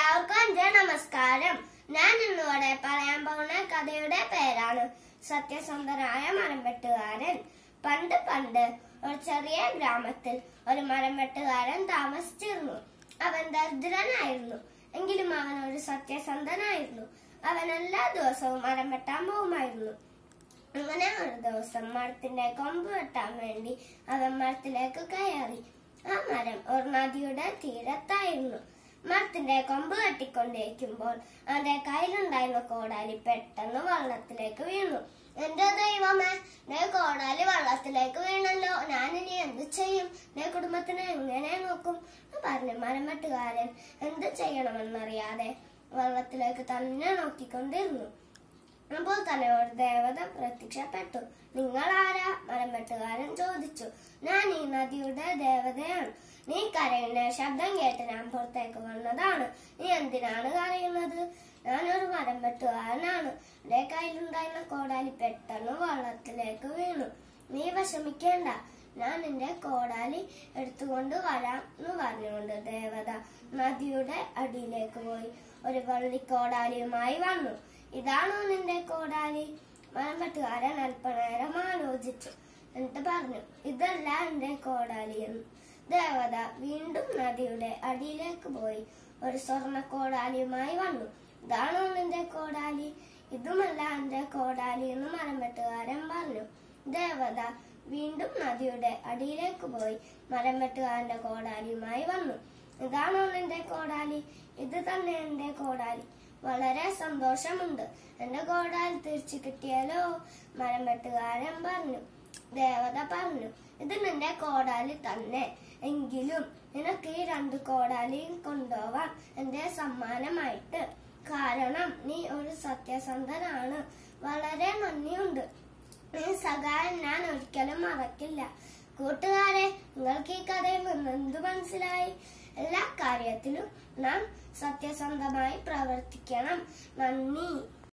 എല്ലാവർക്കും എൻ്റെ നമസ്കാരം. ഞാൻ ഇന്നിവിടെ പറയാൻ പോകുന്ന കഥയുടെ പേരാണ് സത്യസന്ധനായ മരംവെട്ടുകാരൻ. പണ്ട് പണ്ട് ഒരു ചെറിയ ഗ്രാമത്തിൽ ഒരു മരംവെട്ടുകാരൻ താമസിച്ചിരുന്നു. അവൻ ദരിദ്രനായിരുന്നു, എങ്കിലും അവൻ ഒരു സത്യസന്ധനായിരുന്നു. അവൻ എല്ലാ ദിവസവും മരം വെട്ടാൻ പോകുമായിരുന്നു. അങ്ങനെ ഒരു ദിവസം മരത്തിന്റെ കൊമ്പ് വെട്ടാൻ വേണ്ടി അവൻ മരത്തിലേക്ക് കയറി. ആ മരം ഒരു നദിയുടെ തീരത്തായിരുന്നു. മരത്തിന്റെ കൊമ്പ് കെട്ടിക്കൊണ്ടിരിക്കുമ്പോൾ അവന്റെ കയ്യിലുണ്ടായിരുന്ന കോടാലി പെട്ടെന്ന് വെള്ളത്തിലേക്ക് വീണു. എന്റെ ദൈവമേ, എന്റെ കോടാലി വെള്ളത്തിലേക്ക് വീണല്ലോ, ഞാനിനി എന്ത് ചെയ്യും? എന്റെ കുടുംബത്തിനെ എങ്ങനെ നോക്കും എന്ന് പറഞ്ഞ് മരംവെട്ടുകാരൻ എന്ത് ചെയ്യണമെന്നറിയാതെ വെള്ളത്തിലേക്ക് തന്നെ നോക്കിക്കൊണ്ടിരുന്നു. അപ്പോൾ തന്നെ ഒരു ദേവത പ്രത്യക്ഷപ്പെട്ടു. നിങ്ങൾ ആരാ? മരംവെട്ടുകാരൻ ചോദിച്ചു. ഞാൻ ഈ നദിയുടെ ദേവതയാണ്. നീ കരയുന്ന ശബ്ദം കേട്ട് ഞാൻ പുറത്തേക്ക് വന്നതാണ്. നീ എന്തിനാണ് കരയുന്നത്? ഞാനൊരു മരംവെട്ടുകാരനാണ്. എന്റെ കയ്യിലുണ്ടായിരുന്ന കോടാലി പെട്ടെന്ന് വെള്ളത്തിലേക്ക് വീണു. നീ വിഷമിക്കേണ്ട, ഞാൻ നിന്റെ കോടാലി എടുത്തുകൊണ്ട് വരാം എന്ന് പറഞ്ഞുകൊണ്ട് ദേവത നദിയുടെ അടിയിലേക്ക് പോയി ഒരു വള്ളിക്കോടാലിയുമായി വന്നു. ഇതാണോ നിന്റെ കോടാലി? മരംവെട്ടുകാരൻ അല്പനേരം ആലോചിച്ചു. എന്നിട്ട് പറഞ്ഞു, ഇതല്ല എന്റെ കോടാലി എന്ന്. ദേവത വീണ്ടും നദിയുടെ അടിയിലേക്ക് പോയി ഒരു സ്വർണ്ണ കോടാലിയുമായി വന്നു. ഇതാണോ നിന്റെ കോടാലി? ഇതുമല്ല എന്റെ കോടാലി എന്ന് മരംവെട്ടുകാരൻ പറഞ്ഞു. ദേവത വീണ്ടും നദിയുടെ അടിയിലേക്ക് പോയി മരംവെട്ടുകാരന്റെ കോടാലിയുമായി വന്നു. ഇതാണോ നിന്റെ കോടാലി? ഇത് തന്നെ എന്റെ കോടാലി. വളരെ സന്തോഷമുണ്ട്, എന്റെ കോടാലി തിരിച്ചു കിട്ടിയാലോ? മരംവെട്ടുകാരൻ പറഞ്ഞു. ദേവത പറഞ്ഞു, ഇത് നിന്റെ കോടാലി തന്നെ, എങ്കിലും നിനക്ക് ഈ 2 കോടാലിയും കൊണ്ടുപോവാം എന്റെ സമ്മാനമായിട്ട്. കാരണം നീ ഒരു സത്യസന്ധനാണ്. വളരെ നന്ദിയുണ്ട്. ഈ സഹായം ഞാൻ ഒരിക്കലും മറക്കില്ല. കൂട്ടുകാരെ, നിങ്ങൾക്ക് ഈ കഥയിൽ നിന്ന് എന്ത് മനസ്സിലായി? എല്ലാ കാര്യത്തിലും നാം സത്യസന്ധമായി പ്രവർത്തിക്കണം. നന്ദി.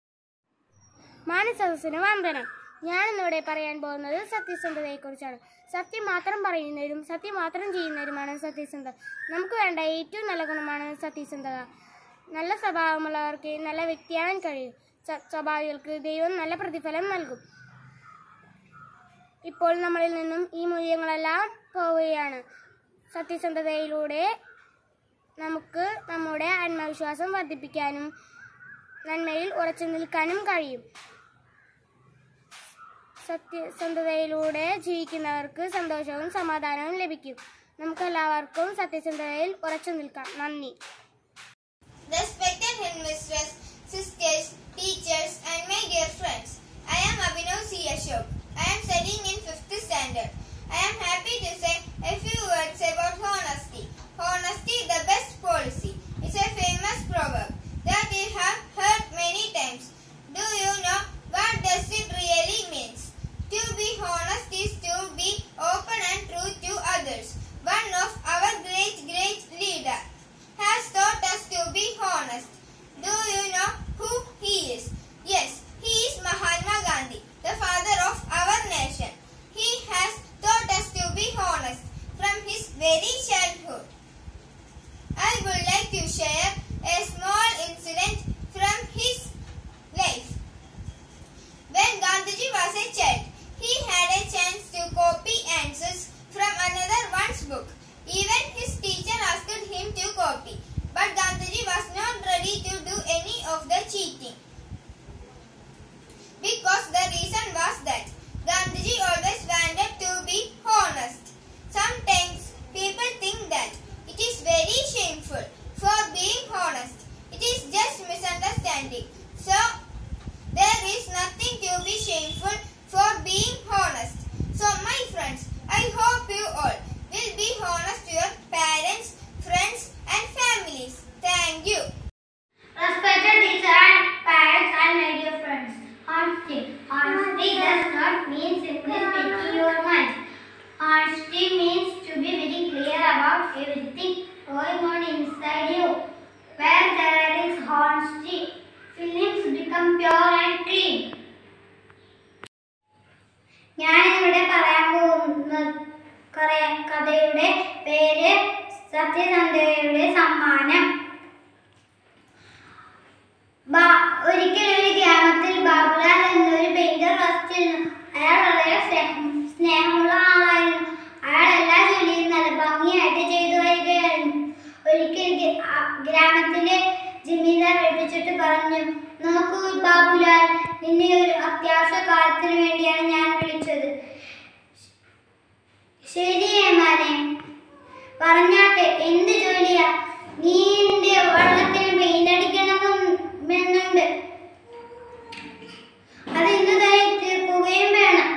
മാനസദസ്സിന് വന്ദനം. ഞാൻ ഇന്നിവിടെ പറയാൻ പോകുന്നത് സത്യസന്ധതയെ കുറിച്ചാണ്. സത്യം മാത്രം പറയുന്നവരും സത്യം മാത്രം ചെയ്യുന്നവരുമാണ് സത്യസന്ധത. നമുക്ക് വേണ്ട ഏറ്റവും നല്ല ഗുണമാണ് സത്യസന്ധത. നല്ല സ്വഭാവമുള്ളവർക്ക് നല്ല വ്യക്തിയാവാൻ കഴിയും. സ്വഭാവികൾക്ക് ദൈവം നല്ല പ്രതിഫലം നൽകും. ഇപ്പോൾ നമ്മളിൽ നിന്നും ഈ മൂല്യങ്ങളെല്ലാം പോവുകയാണ്. സത്യസന്ധതയിലൂടെ നമുക്ക് നമ്മുടെ ആത്മവിശ്വാസം വർദ്ധിപ്പിക്കാനും നന്മയിൽ ഉറച്ചു നിൽക്കാനും കഴിയും. സത്യസന്ധതയിലൂടെ ജീവിക്കുന്നവർക്ക് സന്തോഷവും സമാധാനവും ലഭിക്കും. നമുക്ക് എല്ലാവർക്കും സത്യസന്ധതയിൽ ഉറച്ചു നിൽക്കാം. നന്ദി. Respected headmistress, sisters, teachers and my dear friends, I am Abhinav C. Ashok. I am studying in 5th standard. I am happy to say a few words about honesty. Honesty, the best policy. It's a famous proverb that you have heard many times. Do you know what does it really means? To be honest is to be open and true to others. One of our great leader has taught us to be honest. Do you know who he is? Yes, he is Mahatma Gandhi, the father of our nation. He has taught us to be honest from his very childhood. I would like to share a small incident from his life. When Gandhiji was a child, he had a chance to copy answers from another one's book. Even his teacher asked him to copy, but Gandhiji was not ready to do any of the cheating. Because the reason was that Gandhiji always wanted to be honest. Sometimes people think that it is very shameful for being honest. It is just misunderstanding. So, there is nothing to be shameful for being honest. So, my friends, I hope you all will be honest to your parents, friends and families. Thank you. Respected teacher and parents and my dear friends, honesty. Honesty does not mean simply speaking your mind. Honesty means to be very clear about everything going on inside you. Where there is honesty, feelings become pure and clean. ഞാനിവിടെ പറയാൻ പോകുന്ന കഥയുടെ പേര് സത്യസന്ധതയുടെ സമ്മാനം. ഒരിക്കൽ ഒരു ഗ്രാമത്തിൽ ബാബുലാൽ എന്നൊരു പെയിന്റർ വസിച്ചിരുന്നു. അയാൾ വളരെ സ്നേഹമുള്ള ആളായിരുന്നു. അയാൾ എല്ലാ ജോലിയും നല്ല ഭംഗിയായിട്ട് ചെയ്തു വരികയായിരുന്നു. ഒരിക്കൽ ഗ്രാമത്തിലെ ജമീന്ദാർ വിളിച്ചിട്ട് പറഞ്ഞു, നോക്കൂ ബാബുലാൽ, നിന്നെ ഒരു അത്യാവശ്യ കാര്യത്തിന് വേണ്ടിയാണ് ഞാൻ വിളിച്ചത്. ശരി ഏമാനെ, പറഞ്ഞാട്ടെ, എന്ത് ജോലിയാ? നീ എന്റെ വെള്ളത്തിന് പെയിന്റ് അടിക്കണമെന്നുണ്ട്. അത് ഇന്ന് തന്നെ തീർക്കുകയും വേണം.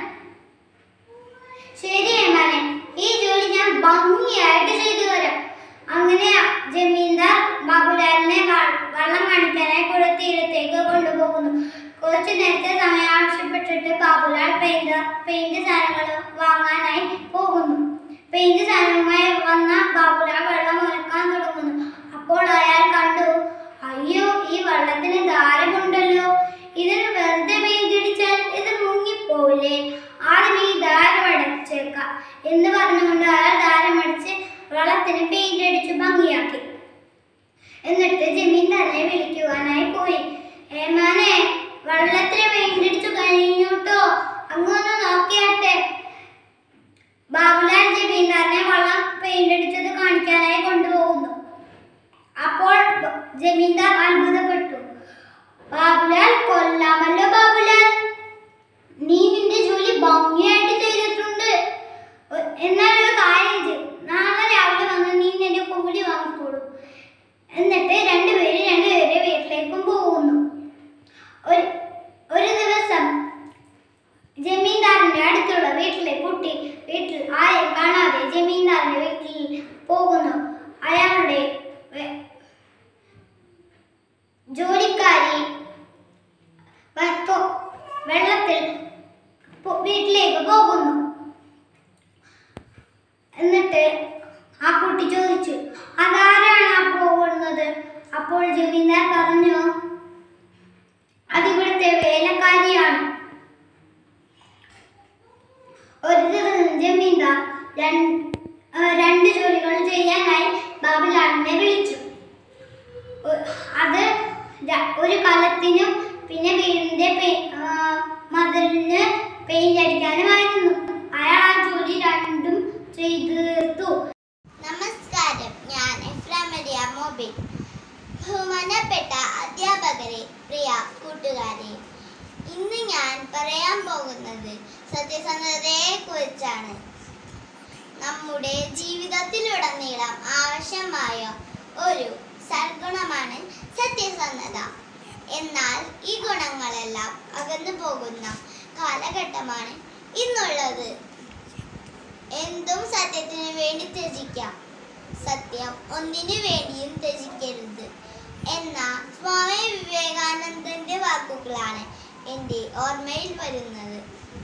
ശരി ഏമാനെ, ഈ ജോലി ഞാൻ ഭംഗിയായിട്ട് ചെയ്തു തരാം. അങ്ങനെ ജമീന്ദാർ ബാബുലാലിനെ വെള്ളം കാണിക്കാനായി കുളത്തീരത്തേക്ക് കൊണ്ടുപോകുന്നു. കുറച്ചു നേരത്തെ സമയം ആവശ്യപ്പെട്ടിട്ട് ബാബുലാൽ പെയിന്റ് സാധനങ്ങൾ വാങ്ങാനായി പോകുന്നു. പെയിന്റ് സാധനവുമായി വന്ന ബാബുലാൽ വെള്ളം ഉരക്കാൻ തുടങ്ങുന്നു. അപ്പോൾ അയാൾ കണ്ടു, അയ്യോ, ഈ വെള്ളത്തിന് ധാരമുണ്ടല്ലോ. ഇതിന് വെറുതെ പെയിന്റ് അടിച്ചാൽ ഇത് മുങ്ങിപ്പോവില്ലേ? ആദ്യം ഈ ധാരം അടച്ചേക്കാം എന്ന് പറഞ്ഞുകൊണ്ട് അയാൾ ധാരമടിച്ച് വെള്ളത്തിന് പെയിന്റ് അടിച്ച് ഭംഗിയാക്കി. എന്നിട്ട് ജമീന്ദാറിനെ വിളിക്കുവാനായി പോയി. ഏമാനെ, വെള്ളത്തിന് പെയിന്റ് അടിച്ചു കഴിഞ്ഞുട്ടോ, അങ്ങൊന്ന് നോക്കിയാട്ടെ. ബാബുലാൽ ജമീന്ദാറിനെ വെള്ളം പെയിന്റ് അടിച്ചത് കാണിക്കാനായി കൊണ്ടുപോകുന്നു. അപ്പോൾ ജമീന്ദാർ അത്ഭുതപ്പെട്ടു. ബാബുലാൽ, കൊല്ലാമല്ലോ ബാബുലാൽ, നീ നിന്റെ ജോലി ഭംഗിയായിട്ട് ചെയ്തിട്ടുണ്ട്. എന്നാൽ ഒരു കാര്യം ചെയ്യും, നാളെ രാവിലെ വന്ന് നീ നിന്റെ കൂലി വാങ്ങിക്കോളൂ. എന്നിട്ട് രണ്ടുപേരെ വീട്ടിലേക്കും പോകുന്നു. ഒരു ദിവസം ജമീന്ദാറിന്റെ അടുത്തുള്ള വീട്ടിൽ ആരെയും കാണാതെ ജമീന്ദാറിന്റെ വീട്ടിൽ പോകുന്നു. അയാളുടെ ജോലിക്കാരി വെള്ളത്തിൽ വീട്ടിലേക്ക് പോകുന്നു. എന്നിട്ട് ആ കുട്ടി ചോദിച്ചു, അതാരാണ് ആ പോകുന്നത്? അപ്പോൾ ജമീന്ദാർ പറഞ്ഞു, അതിവിടുത്തെ വേലക്കാരിയാണ്. ഒരു ദിവസം ജമീന്ദാർ രണ്ട് ജോലികൾ ചെയ്യാനായി ബാബുലാലിനെ വിളിച്ചു. അത് ഒരു കലത്തിനും പിന്നെ വീടിന്റെ മതിലിന് പെയിന്റ് അടിക്കാനുമായിരുന്നു. അയാൾ ആ ജോലി രണ്ടും ചെയ്തു തീർത്തു. നമസ്കാരം, ഞാൻ എഫ്രാമരിയ മൊബിൽ. ബഹുമാനപ്പെട്ട അധ്യാപകരെ, പ്രിയ കൂട്ടുകാരെ, ഇന്ന് ഞാൻ പറയാൻ പോകുന്നത് സത്യസന്ധതയെ കുറിച്ചാണ്. നമ്മുടെ ജീവിതത്തിലുടനീളം ആവശ്യമായ ഒരു സദ്ഗുണമാണ് സത്യസന്ധത. എന്നാൽ ഈ ഗുണങ്ങളെല്ലാം അകന്നു പോകുന്ന കാലഘട്ടമാണ് ഇന്നുള്ളത്. എന്തും സത്യത്തിനു വേണ്ടി ത്യജിക്കാം, സത്യം ഒന്നിനു വേണ്ടിയും ത്യജിക്കരുത് എന്ന സ്വാമി വിവേകാനന്ദന്റെ വാക്കുകളാണ് എൻ്റെ ഓർമ്മയിൽ വരുന്നത്.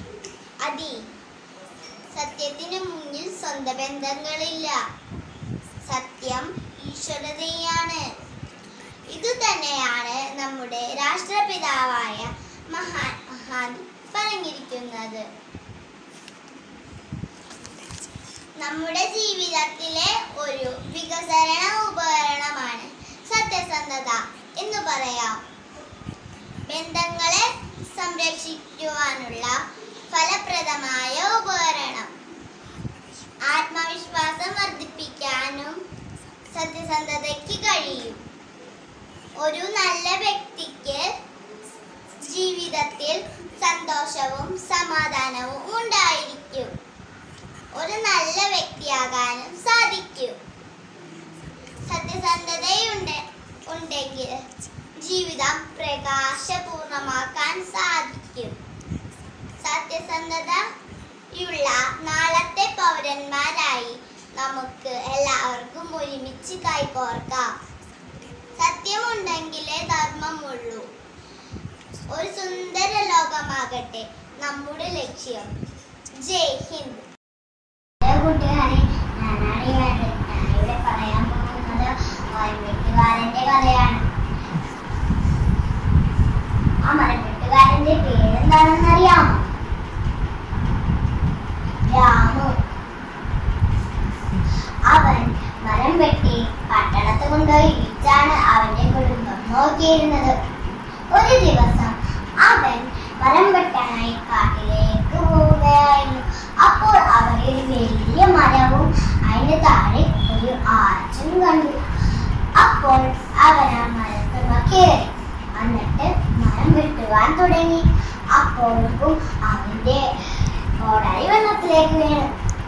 സത്യത്തിനു മുന്നിൽ സ്വന്തം ബന്ധങ്ങളില്ല, സത്യം ഈശ്വരതയാണ്. ഇതുതന്നെയാണ് നമ്മുടെ രാഷ്ട്രപിതാവായ മഹാത്മാഗാന്ധി പറഞ്ഞിരിക്കുന്നത്. നമ്മുടെ ജീവിതത്തിലെ ഒരു വികസന ഉപകരണമാണ് സത്യസന്ധത എന്ന് പറയാം. ബന്ധങ്ങളെ സംരക്ഷിക്കുവാനുള്ള ഫലപ്രദമായ ഉപകരണം. ആത്മവിശ്വാസം വർദ്ധിപ്പിക്കാനും സത്യസന്ധതയ്ക്ക് കഴിയും. ഒരു നല്ല വ്യക്തിക്ക് ജീവിതത്തിൽ സന്തോഷവും സമാധാനവും ഉണ്ടായിരിക്കും. ഒരു നല്ല വ്യക്തിയാകാനും സാധിക്കും. സത്യസന്ധതയുണ്ടെങ്കിൽ ജീവിതം പ്രകാശപൂർണമാക്കാൻ സാധിക്കും. സത്യസന്ധതയുള്ള നാളത്തെ പൗരന്മാരായി നമുക്ക് എല്ലാവർക്കും ഒരുമിച്ച് കൈകോർക്കാം. സത്യമുണ്ടെങ്കിലേ ധർമ്മമുള്ളൂ. ഒരു സുന്ദര ലോകമാകട്ടെ നമ്മുടെ ലക്ഷ്യം. ജയ് ഹിന്ദ്. കൂട്ടുകാരെ, ഞാനിവിടെ പറയാൻ പോകുന്നത് മരംവെട്ടുകാരന്റെ കഥയാണ്. ആ മരംവെട്ടുകാരന്റെ പേരെന്താണെന്നറിയാമോ? രാമു. അവൻ മരം വെട്ടി പട്ടണത്ത് കൊണ്ടുപോയി വിറ്റാണ് അവന്റെ കുടുംബം നോക്കിയിരുന്നത്. ഒരു ദിവസം അവൻ മരം വെട്ടാനായി കാട്ടിലേക്ക് പോവുകയായിരുന്നു. അപ്പോൾ അവൻ ഒരു വലിയ മരവും അതിന് താഴെ ഒരു ആർച്ചും കണ്ടു. അപ്പോൾ അവൻ ആ മരത്തുമ്മ കയറി എന്നിട്ട് മരം വെട്ടുവാൻ തുടങ്ങി. അപ്പോഴേക്കും അവന്റെ കോടാലി വെള്ളത്തിലേക്ക് വീണു.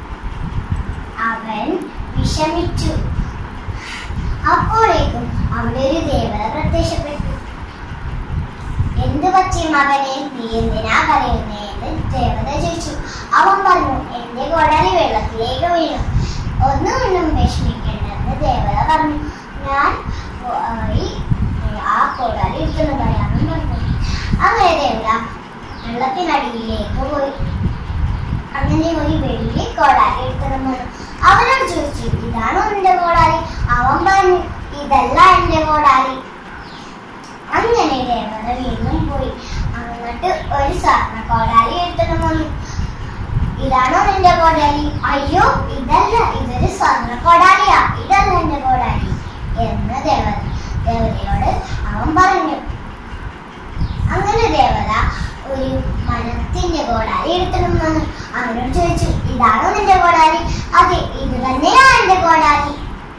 അവൻ വിഷമിച്ചു. അപ്പോഴേക്കും അവിടെ ഒരു ദേവത പ്രത്യക്ഷപ്പെട്ടു. എന്തു പറ്റി മകനെ, നീ എന്തിനാ കരയുന്നേന്ന് ദേവത ചോദിച്ചു. അവൻ പറഞ്ഞു, എന്റെ കോടാലി വെള്ളത്തിലേക്ക് വീണു. ഒന്നും വിഷമിക്കേണ്ടെന്ന് ദേവത പറഞ്ഞു. ഞാൻ ആ കോടാലി എടുത്തെന്ന് പറയാമെന്ന് പറഞ്ഞു. അങ്ങനെ ദേവത വെള്ളത്തിനടിയിലേക്ക് പോയി. അങ്ങനെ ഒരു വെള്ളി കോടാലി എടുത്തെന്ന് പറഞ്ഞു. അവനോട് ചോദിച്ചു, ഇതാണോ നിന്റെ കോടാലി? അവൻ പറഞ്ഞു, ഇതല്ല എന്റെ കോടാലി. അങ്ങനെ ദേവത വീണ്ടും പോയി. അങ്ങോട്ട് ഒരു സ്വർണ്ണ കോടാലി എടുത്തിട്ട് വന്നു. ഇതാണോ നിന്റെ കോടാലി? അയ്യോ, ഇതല്ല, ഇതൊരു സ്വർണ്ണ കോടാലിയാ, ഇതല്ല എന്റെ കോടാലി എന്ന് ദേവതയോട് അവൻ പറഞ്ഞു. അങ്ങനെ ദേവത ഒരു മരത്തിന്റെ കോടാലി എടുത്തിട്ട് വന്നു. അവനോട് ചോദിച്ചു, ഇതാണോ നിന്റെ കോടാലി? അതെ, ഇത് തന്നെയാ എന്റെ കോടാലി.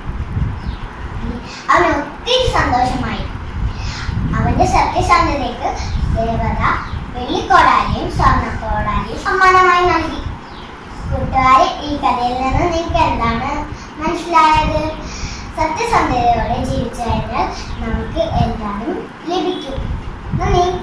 അവന് ഒത്തിരി സന്തോഷമായി. അവന്റെ സത്യസന്ധതയ്ക്ക് ദേവത വെള്ളിക്കോടാലിയും സ്വർണ്ണക്കോടാലിയും സമ്മാനമായി നൽകി. കൂട്ടുകാരെ, ഈ കഥയിൽ നിന്ന് നിങ്ങൾക്ക് എന്താണ് മനസ്സിലായത്? സത്യസന്ധതയോടെ ജീവിച്ചു കഴിഞ്ഞാൽ നമുക്ക് എല്ലാവരും ലഭിക്കും. നന്ദി.